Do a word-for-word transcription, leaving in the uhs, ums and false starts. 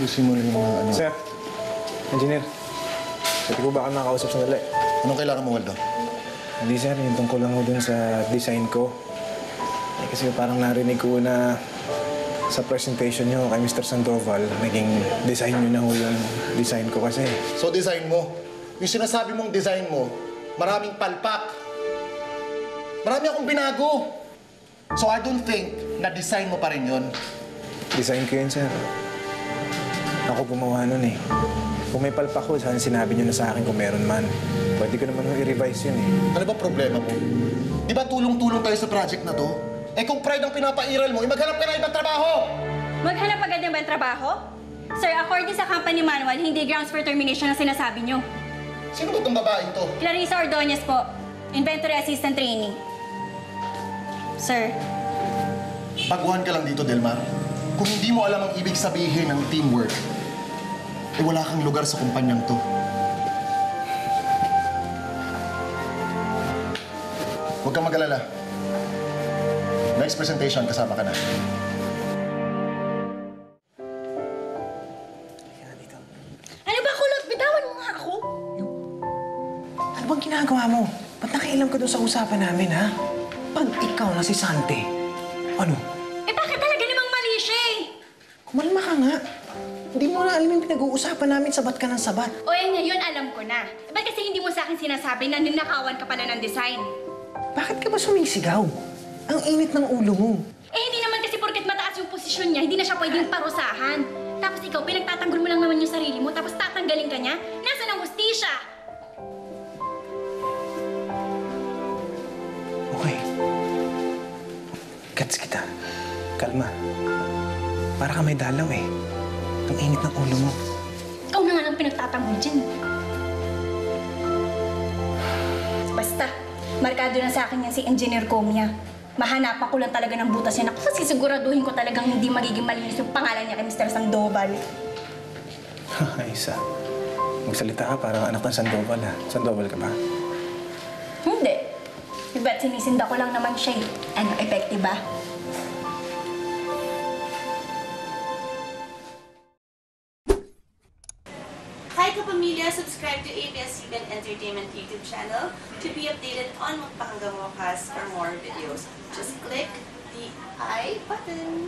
Ayusin mo na yung mga ano. Sir, engineer. Pwede ko ba ka nakausap sandali? Anong kailangan mo, Waldo? Hindi, sir. Yung tungkol lang ko dun sa design ko. Eh, kasi parang narinig ko na sa presentation nyo kay Mister Sandoval, naging design nyo na ho yung design ko kasi. So, design mo. Yung sinasabi mong design mo, maraming palpak. Marami akong binago. So, I don't think na design mo pa rin yun. Design ko yun, sir. Ako gumawa nun eh. Kung may palpak ko, saan sinabi nyo na sa akin kung meron man. Pwede ko naman i-revise yun eh. Ano ba problema mo? Di ba tulong-tulong tayo sa project na to? Eh kung pride ang pinapairal mo, eh maghanap ka na ibang trabaho! Maghanap agad ng ibang trabaho? Sir, according sa company manual, hindi grounds for termination ang sinasabi nyo. Sino ba itong babaeng to? Clarissa Ordonez po, Inventory Assistant Trainee. Sir. Baguhan ka lang dito, Delmar. Kung hindi mo alam ang ibig sabihin ng teamwork, eh wala kang lugar sa kumpanyang to. Huwag kang mag-alala. Next presentation, kasama ka na. Ano ba, kulot? Bitawan mo nga ako. Ano bang ginagawa mo? Ba't nakialam ka doon sa usapan namin, ha? Pag ikaw na si Sante, ano? Eh bakit talaga namang mali siya eh? Kumalma ka nga. Hindi mo na alam yung pinag-uusapan namin, sabat ka ng sabat. O eh ngayon, alam ko na. Eh, ba't kasi hindi mo sa akin sinasabi na ninakawan ka pala ng design? Bakit ka ba sumisigaw? Ang init ng ulo mo. Eh hindi naman kasi porket mataas yung posisyon niya, hindi na siya pwedeng parusahan. Tapos ikaw, pinagtatanggol mo lang naman yung sarili mo, tapos tatanggalin ka niya? Nasaan ang hustisya? Okay. Gets kita. Kalma. Para ka may dalaw eh. Ang init ng ulo mo. Ikaw na nga lang pinagtatanggol dyan. Basta, markado na sa akin yan si Engineer Comia. Mahanapan ko lang talaga ng butas yan. Ako kasi siguraduhin ko talagang hindi magiging malinis yung pangalan niya kay Mister Sandoval. Isa. Magsalita ka parang anak ng Sandoval ha. Sandoval ka ba? Hindi. Diba't sinisinda ko lang naman siya eh. Ano, effective ba? Hi kapamilya! Subscribe to A B S C B N Entertainment YouTube channel to be updated on Magpakanggang Wakas for more videos. Just click the I button.